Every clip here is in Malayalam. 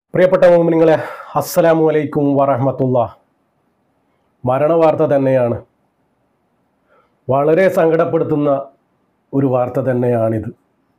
പ്രിയപ്പെട്ട മുഅ്മിനീങ്ങളെ, അസ്സലാമു അലൈക്കും വറഹ്മത്തുള്ളാഹ്. മരണവാർത്ത തന്നെയാണ്. വളരെ സങ്കടപ്പെടുത്തുന്ന ഒരു വാർത്ത തന്നെയാണിത്.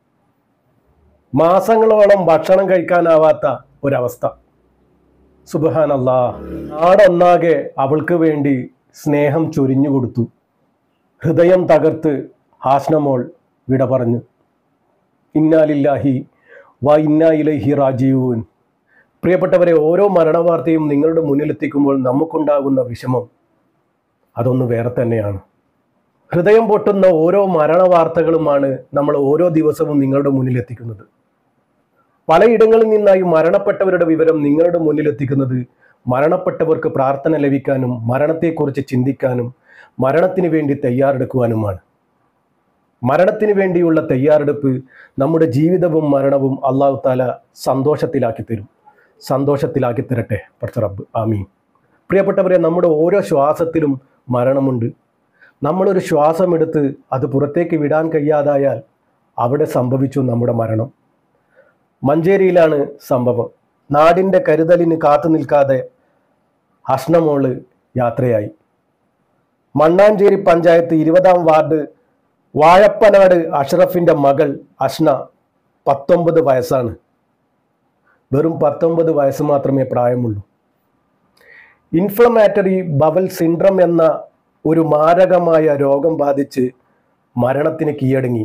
മാസങ്ങളോളം ഭക്ഷണം കഴിക്കാനാവാത്ത ഒരവസ്ഥ. സുബ്ഹാനല്ലാഹ്. നാടൊന്നാകെ അവൾക്ക് വേണ്ടി സ്നേഹം ചൊരിഞ്ഞു കൊടുത്തു. ഹൃദയം തകർത്ത് ഹാസ്നമോൾ വിട പറഞ്ഞു. ഇന്നാ ലില്ലാഹി വ ഇന്നാ ഇലൈഹി റാജിഊൻ. പ്രിയപ്പെട്ടവരെ, ഓരോ മരണവാർത്തയും നിങ്ങളുടെ മുന്നിലെത്തിക്കുമ്പോൾ നമുക്കുണ്ടാകുന്ന വിഷമം അതൊന്ന് വേറെ തന്നെയാണ്. ഹൃദയം പൊട്ടുന്ന ഓരോ മരണവാർത്തകളുമാണ് നമ്മൾ ഓരോ ദിവസവും നിങ്ങളുടെ മുന്നിലെത്തിക്കുന്നത്. പലയിടങ്ങളിൽ നിന്നായി മരണപ്പെട്ടവരുടെ വിവരം നിങ്ങളുടെ മുന്നിലെത്തിക്കുന്നത് മരണപ്പെട്ടവർക്ക് പ്രാർത്ഥന ലഭിക്കാനും മരണത്തെക്കുറിച്ച് ചിന്തിക്കാനും മരണത്തിന് വേണ്ടി തയ്യാറെടുക്കുവാനുമാണ്. മരണത്തിന് വേണ്ടിയുള്ള തയ്യാറെടുപ്പ് നമ്മുടെ ജീവിതവും മരണവും അല്ലാഹു തആല സന്തോഷത്തിലാക്കി തരും. സന്തോഷത്തിലാക്കി തരട്ടെ പടച്ച റബ്ബ്. ആമീൻ. പ്രിയപ്പെട്ടവരെ, നമ്മുടെ ഓരോ ശ്വാസത്തിലും മരണമുണ്ട്. നമ്മളൊരു ശ്വാസമെടുത്ത് അത് പുറത്തേക്ക് വിടാൻ കഴിയാതായാൽ അവിടെ സംഭവിച്ചു നമ്മുടെ മരണം. മഞ്ചേരിയിലാണ് സംഭവം. നാടിൻ്റെ കരുതലിന് കാത്തു നിൽക്കാതെ ഹസ്നമോള് യാത്രയായി. മണ്ണാഞ്ചേരി പഞ്ചായത്ത് 20-ാം വാർഡ് വാഴപ്പനാട് അഷ്റഫിൻ്റെ മകൾ അഷ്ന 19 വയസ്സാണ്. വെറും 19 വയസ്സ് മാത്രമേ പ്രായമുള്ളൂ. ഇൻഫ്ലമേറ്ററി ബവൽ സിൻഡ്രം എന്ന ഒരു മാരകമായ രോഗം ബാധിച്ച് മരണത്തിന് കീഴടങ്ങി.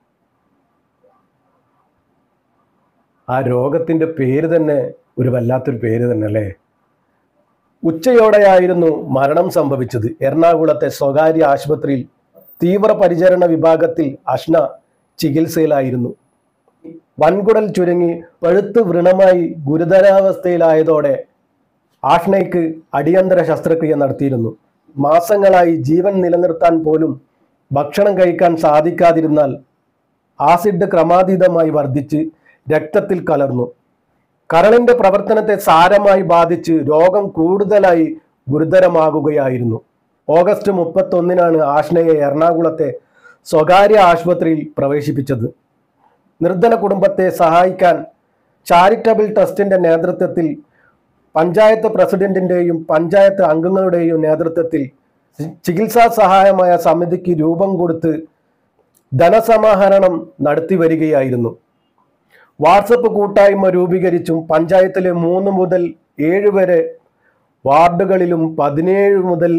ആ രോഗത്തിൻ്റെ പേര് തന്നെ ഒരു വല്ലാത്തൊരു പേര് തന്നെ അല്ലേ. ഉച്ചയോടെയായിരുന്നു മരണം സംഭവിച്ചത്. എറണാകുളത്തെ സ്വകാര്യ ആശുപത്രിയിൽ തീവ്രപരിചരണ വിഭാഗത്തിൽ അഷ്ന ചികിത്സയിലായിരുന്നു. വൻകുടൽ ചുരുങ്ങി പഴുത്ത് വ്രണമായി ഗുരുതരാവസ്ഥയിലായതോടെ ആഷ്നയ്ക്ക് അടിയന്തര ശസ്ത്രക്രിയ നടത്തിയിരുന്നു. മാസങ്ങളായി ജീവൻ നിലനിർത്താൻ പോലും ഭക്ഷണം കഴിക്കാൻ സാധിക്കാതിരുന്നാൽ ആസിഡ് ക്രമാതീതമായി വർദ്ധിച്ച് രക്തത്തിൽ കലർന്നു. കരളിൻ്റെ പ്രവർത്തനത്തെ സാരമായി ബാധിച്ച് രോഗം കൂടുതലായി ഗുരുതരമാകുകയായിരുന്നു. ഓഗസ്റ്റ് 31-നാണ് ആഷ്നയെ എറണാകുളത്തെ സ്വകാര്യ ആശുപത്രിയിൽ പ്രവേശിപ്പിച്ചത്. നിർധന കുടുംബത്തെ സഹായിക്കാൻ ചാരിറ്റബിൾ ട്രസ്റ്റിൻ്റെ നേതൃത്വത്തിൽ പഞ്ചായത്ത് പ്രസിഡന്റിൻ്റെയും പഞ്ചായത്ത് അംഗങ്ങളുടെയും നേതൃത്വത്തിൽ ചികിത്സാ സഹായമായ സമിതിക്ക് രൂപം കൊടുത്ത് ധനസമാഹരണം നടത്തി വരികയായിരുന്നു. വാട്സപ്പ് കൂട്ടായ്മ രൂപീകരിച്ചും പഞ്ചായത്തിലെ 3 മുതൽ 7 വരെ വാർഡുകളിലും 17 മുതൽ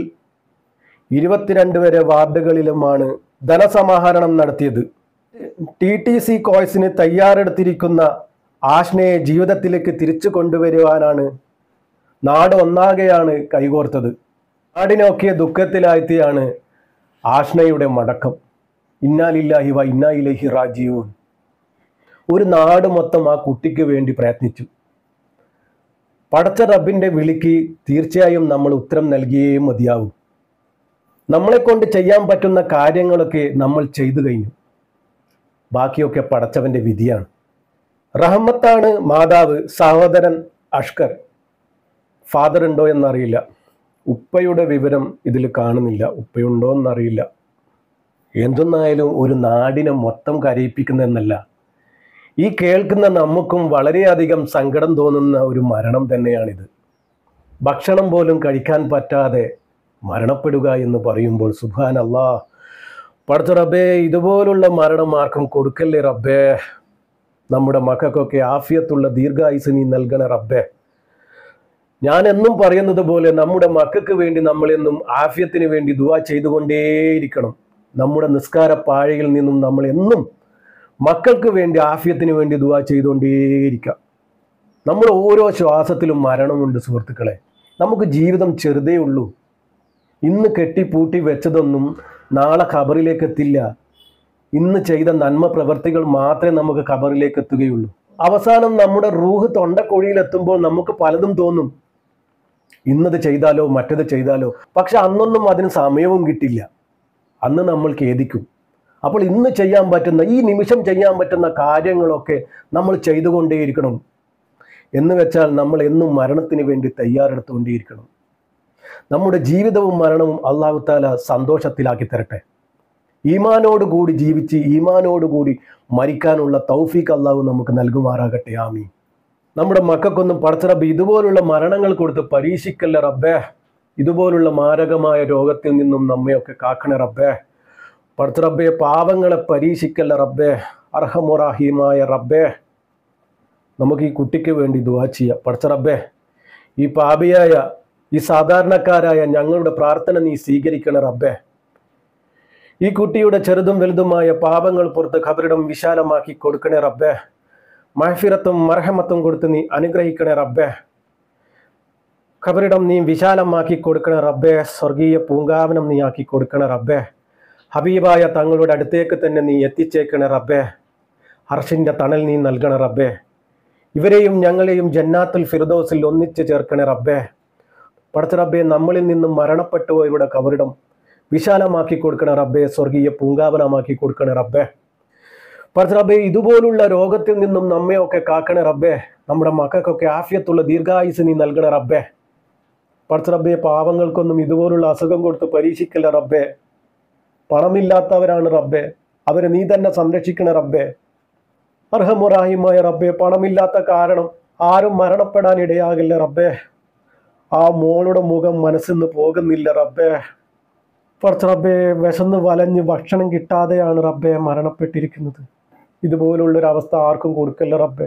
22 വരെ വാർഡുകളിലുമാണ് ധനസമാഹരണം നടത്തിയത്. TTC കോഴ്സിന് തയ്യാറെടുത്തിരിക്കുന്ന ആഷ്നയെ ജീവിതത്തിലേക്ക് തിരിച്ചു കൊണ്ടുവരുവാനാണ് നാട് ഒന്നാകെയാണ് കൈകോർത്തത്. നാടിനൊക്കെ ദുഃഖത്തിലാഴ്ത്തിയാണ് ആഷ്നയുടെ മടക്കം. ഇന്നാ ലില്ലാഹി വ ഇന്നാ ഇലൈഹി റാജിഊൻ. ഒരു നാട് മൊത്തം ആ കുട്ടിക്ക് വേണ്ടി പ്രയത്നിച്ചു. പടച്ച റബ്ബിൻ്റെ വിളിക്ക് തീർച്ചയായും നമ്മൾ ഉത്തരം നൽകിയേ മതിയാവും. നമ്മളെ കൊണ്ട് ചെയ്യാൻ പറ്റുന്ന കാര്യങ്ങളൊക്കെ നമ്മൾ ചെയ്തു കഴിഞ്ഞു. ബാക്കിയൊക്കെ പടച്ചവൻ്റെ വിധിയാണ്. റഹ്മത്താണ് മാതാവ്. സഹോദരൻ അഷ്കർ. ഫാദർ ഉണ്ടോ എന്നറിയില്ല. ഉപ്പയുടെ വിവരം ഇതിൽ കാണുന്നില്ല. ഉപ്പയുണ്ടോ എന്നറിയില്ല. എന്തൊന്നായാലും ഒരു നാടിനെ മൊത്തം കരയിപ്പിക്കുന്നതെന്നല്ല, ഈ കേൾക്കുന്ന നമുക്കും വളരെയധികം സങ്കടം തോന്നുന്ന ഒരു മരണം തന്നെയാണിത്. ഭക്ഷണം പോലും കഴിക്കാൻ പറ്റാതെ മരണപ്പെടുക എന്ന് പറയുമ്പോൾ സുബ്ഹാനല്ലാഹ്. പടച്ച റബ്ബേ, ഇതുപോലുള്ള മരണം ആർക്കും കൊടുക്കല്ലേ റബ്ബേ. നമ്മുടെ മക്കൾക്കൊക്കെ ആഫിയത്തുള്ള ദീർഘായുസ് നീ നൽകണ റബ്ബേ. ഞാൻ എന്നും പറയുന്നത് പോലെ നമ്മുടെ മക്കൾക്ക് വേണ്ടി നമ്മളെന്നും ആഫിയത്തിന് വേണ്ടി ദുആ ചെയ്തുകൊണ്ടേയിരിക്കണം. നമ്മുടെ നിസ്കാര പാഴയിൽ നിന്നും നമ്മൾ എന്നും മക്കൾക്ക് വേണ്ടി ആഫിയത്തിന് വേണ്ടി ദുആ ചെയ്തുകൊണ്ടേയിരിക്കാം. നമ്മുടെ ഓരോ ശ്വാസത്തിലും മരണമുണ്ട് സുഹൃത്തുക്കളെ. നമുക്ക് ജീവിതം ചെറുതേ ഉള്ളൂ. ഇന്ന് കെട്ടിപ്പൂട്ടി വെച്ചതൊന്നും നാളെ ഖബറിലേക്ക് എത്തില്ല. ഇന്ന് ചെയ്ത നന്മ പ്രവർത്തികൾ മാത്രമേ നമുക്ക് ഖബറിലേക്ക് എത്തുകയുള്ളൂ. അവസാനം നമ്മുടെ റൂഹ് തൊണ്ടക്കുഴിയിലെത്തുമ്പോൾ നമുക്ക് പലതും തോന്നും. ഇന്നത് ചെയ്താലോ മറ്റത് ചെയ്താലോ. പക്ഷെ അന്നൊന്നും അതിന് സമയവും കിട്ടില്ല. അന്ന് നമ്മൾ ഖേദിക്കും. അപ്പോൾ ഇന്ന് ചെയ്യാൻ പറ്റുന്ന, ഈ നിമിഷം ചെയ്യാൻ പറ്റുന്ന കാര്യങ്ങളൊക്കെ നമ്മൾ ചെയ്തുകൊണ്ടേയിരിക്കണം. എന്ന് വെച്ചാൽ നമ്മൾ എന്നും മരണത്തിന് വേണ്ടി തയ്യാറെടുത്തുകൊണ്ടേയിരിക്കണം. നമ്മുടെ ജീവിതവും മരണവും അല്ലാഹു തആല സന്തോഷത്തിലാക്കി തരട്ടെ. ഈമാനോടുകൂടി ജീവിച്ച് ഈമാനോടുകൂടി മരിക്കാനുള്ള തൗഫീഖ് അല്ലാഹു നമുക്ക് നൽകുമാറാകട്ടെ. ആമീൻ. നമ്മുടെ മക്കൾക്കൊന്നും പടച്ച റബ്ബേ ഇതുപോലുള്ള മരണങ്ങൾ കൊടുത്ത് പരീക്ഷിക്കല്ല റബ്ബേ. ഇതുപോലുള്ള മാരകമായ രോഗത്തിൽ നിന്നും നമ്മയൊക്കെ കാക്കണേ റബ്ബേ. പടച്ച റബ്ബേ പാവങ്ങളെ പരീക്ഷിക്കല്ല റബ്ബേ. അർഹമുറാഹിമായ റബ്ബേ, നമുക്ക് ഈ കുട്ടിക്ക് വേണ്ടി ദുആ ചെയ്യാം. പടച്ച റബ്ബേ, ഈ പാപിയായ ഈ സാധാരണക്കാരായ ഞങ്ങളുടെ പ്രാർത്ഥന നീ സ്വീകരിക്കണ റബ്ബേ. ഈ കുട്ടിയുടെ ചെറുതും വലുതുമായ പാപങ്ങൾ പുറത്ത് ഖബറിടം വിശാലമാക്കി കൊടുക്കണേ റബ്ബേ. മഹ്ഫിറത്തും മർഹമത്തും കൊടുത്ത് നീ അനുഗ്രഹിക്കണേ റബ്ബേ. ഖബറിടം നീ വിശാലമാക്കി കൊടുക്കണേ റബ്ബേ. സ്വർഗീയ പൂങ്കാവനം നീ ആക്കി കൊടുക്കണേ റബ്ബേ. ഹബീബായ തങ്ങളുടെ അടുത്തേക്ക് തന്നെ നീ എത്തിച്ചേക്കണേ റബ്ബേ. അർശിന്റെ തണൽ നീ നൽകണേ റബ്ബേ. ഇവരെയും ഞങ്ങളെയും ജന്നാത്തുൽ ഫിർദൗസിൽ ഒന്നിച്ച് ചേർക്കണേ റബ്ബേ. പടച്ച റബ്ബേ, നമ്മളിൽ നിന്നും മരണപ്പെട്ടു പോയവരുടെ ഖബറിടം വിശാലമാക്കി കൊടുക്കണേ റബ്ബേ. സ്വർഗീയ പൂങ്കാവനമാക്കി കൊടുക്കണേ റബ്ബേ. പടച്ച റബ്ബേ, ഇതുപോലുള്ള രോഗത്തിൽ നിന്നും നമ്മയൊക്കെ കാക്കണേ റബ്ബേ. നമ്മുടെ മക്കൾക്കൊക്കെ ആഫിയത്തുള്ള ദീർഘായുസ് നീ നൽകണേ റബ്ബേ. പടച്ച റബ്ബേ, പാവങ്ങൾക്കൊന്നും ഇതുപോലുള്ള അസുഖം കൊടുത്ത് പരീക്ഷിക്കല്ല റബ്ബേ. പണമില്ലാത്തവരാണ് റബ്ബേ, അവരെ നീ തന്നെ സംരക്ഷിക്കണേ റബ്ബേ. അർഹമുറാഹിമായ റബ്ബേ, പണമില്ലാത്ത കാരണം ആരും മരണപ്പെടാൻ ഇടയാകില്ല റബ്ബേ. ആ മോളുടെ മുഖം മനസ്സിന്ന് പോകുന്നില്ല റബ്ബേ. പടച്ച റബ്ബേ, വിശന്ന് വലഞ്ഞ് ഭക്ഷണം കിട്ടാതെയാണ് റബ്ബേ മരണപ്പെട്ടിരിക്കുന്നത്. ഇതുപോലുള്ളൊരവസ്ഥ ആർക്കും കൊടുക്കല്ല റബ്ബേ.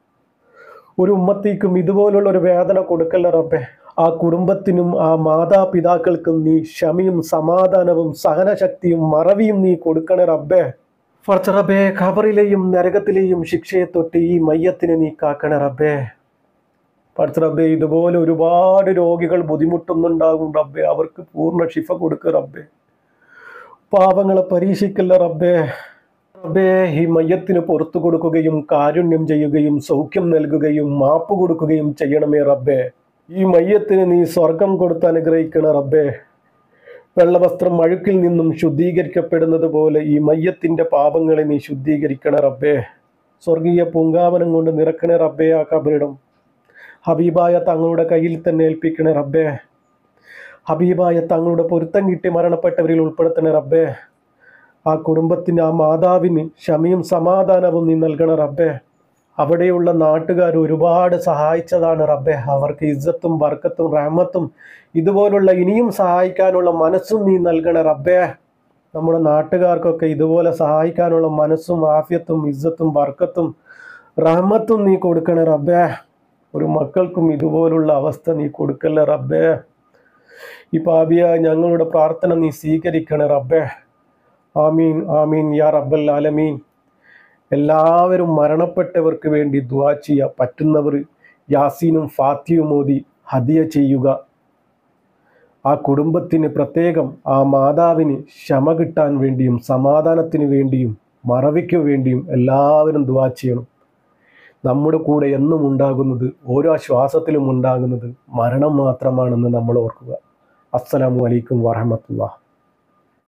ഒരു ഉമ്മത്തിക്കും ഇതുപോലുള്ള ഒരു വേദന കൊടുക്കല്ല റബ്ബേ. ആ കുടുംബത്തിനും ആ മാതാപിതാക്കൾക്കും നീ ക്ഷമയും സമാധാനവും സഹനശക്തിയും മറവിയും നീ കൊടുക്കണേ റബ്ബേ. പടച്ച റബ്ബേ, ഖബറിലെയും നരകത്തിലെയും ശിക്ഷയെ തൊട്ട് ഈ മയ്യത്തിനെ നീ കാക്കണേ റബ്ബേ. പടച്ച റബ്ബേ, ഇതുപോലെ ഒരുപാട് രോഗികൾ ബുദ്ധിമുട്ടുന്നുണ്ടാകും റബ്ബേ. അവർക്ക് പൂർണ്ണ ശിഫ കൊടുക്കുക റബ്ബേ. പാവങ്ങളെ പരീക്ഷിക്കല്ല റബ്ബേ. റബ്ബേ, ഈ മയ്യത്തിന് പുറത്തു കൊടുക്കുകയും കാരുണ്യം ചെയ്യുകയും സൗഖ്യം നൽകുകയും മാപ്പ് കൊടുക്കുകയും ചെയ്യണമേ റബ്ബേ. ഈ മയ്യത്തിന് നീ സ്വർഗം കൊടുത്ത് അനുഗ്രഹിക്കണ റബ്ബേ. വെള്ളവസ്ത്രം അഴുക്കിൽ നിന്നും ശുദ്ധീകരിക്കപ്പെടുന്നത് പോലെ ഈ മയ്യത്തിന്റെ പാപങ്ങളെ നീ ശുദ്ധീകരിക്കണ റബ്ബേ. സ്വർഗീയ പൂങ്കാവനം കൊണ്ട് നിറക്കണേ റബ്ബേ. ആ ഖബറിടം ഹബീബായ തങ്ങളുടെ കയ്യിൽ തന്നെ ഏൽപ്പിക്കണേ റബ്ബേ. ഹബീബായ തങ്ങളുടെ പൊരുത്തം കിട്ടി മരണപ്പെട്ടവരിൽ ഉൾപ്പെടുത്തണേ റബ്ബേ. ആ കുടുംബത്തിന് ആ മാതാവിന് ക്ഷമയും സമാധാനവും നീ നൽകണ റബ്ബേ. അവിടെയുള്ള നാട്ടുകാർ ഒരുപാട് സഹായിച്ചതാണ് റബ്ബേ. അവർക്ക് ഇസ്സത്തും ബർക്കത്തും റഹ്മത്തും ഇതുപോലുള്ള ഇനിയും സഹായിക്കാനുള്ള മനസ്സും നീ നൽകണ റബ്ബേ. നമ്മുടെ നാട്ടുകാർക്കൊക്കെ ഇതുപോലെ സഹായിക്കാനുള്ള മനസ്സും ആഫിയത്തും ഇസ്സത്തും ബർക്കത്തും റഹ്മത്തും നീ കൊടുക്കണേ റബ്ബേ. ഒരു മക്കൾക്കും ഇതുപോലുള്ള അവസ്ഥ നീ കൊടുക്കല്ലേ റബ്ബേ. ഈ പാപിയായ ഞങ്ങളുടെ പ്രാർത്ഥന നീ സ്വീകരിക്കണേ റബ്ബേ. ആമീൻ ആമീൻ യാ റബ്ബൽ ആലമീൻ. എല്ലാവരും മരണപ്പെട്ടവർക്ക് വേണ്ടി ദുആ ചെയ്യുക. പറ്റുന്നവർ യാസീനും ഫാത്തിയും ഓതി ഹദിയ ചെയ്യുക. ആ കുടുംബത്തിന് പ്രത്യേകം ആ മാതാവിന് ക്ഷമ കിട്ടാൻ വേണ്ടിയും സമാധാനത്തിന് വേണ്ടിയും മറവിക്ക് വേണ്ടിയും എല്ലാവരും ദുആ ചെയ്യണം. നമ്മുടെ കൂടെ എന്നും ഉണ്ടാകുന്നത്, ഓരോ ശ്വാസത്തിലും ഉണ്ടാകുന്നത് മരണം മാത്രമാണെന്ന് നമ്മൾ ഓർക്കുക. അസ്സലാമു അലൈക്കും വറഹ്മത്തുള്ളാഹി.